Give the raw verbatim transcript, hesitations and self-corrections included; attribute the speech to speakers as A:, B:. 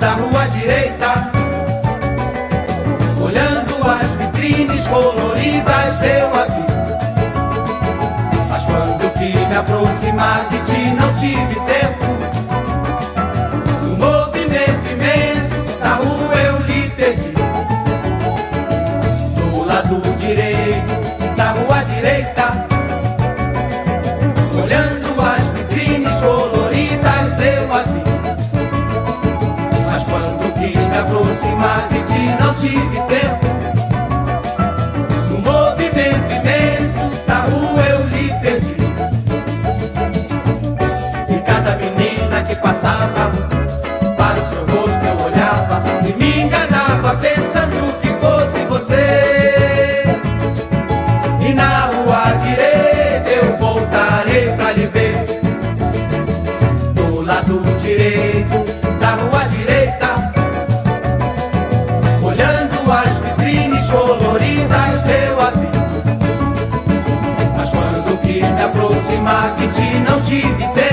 A: da rua direita, olhando as vitrines coloridas eu a vi. Mas quando quis me aproximar de ti não tive tempo. No movimento imenso da rua eu lhe perdi. Do lado direito da rua direita, olhando as vitrines coloridas eu a vi. Mas quando quis me aproximar de ti não tive tempo. No movimento imenso da rua eu lhe perdi. E cada menina que passava, para o seu rosto eu olhava e me enganava pensando que fosse você. E na rua direita eu voltarei pra lhe ver. Do lado direito da rua direita, olhando as vitrines coloridas eu a vi. Mas quando quis me aproximar de ti não tive tempo.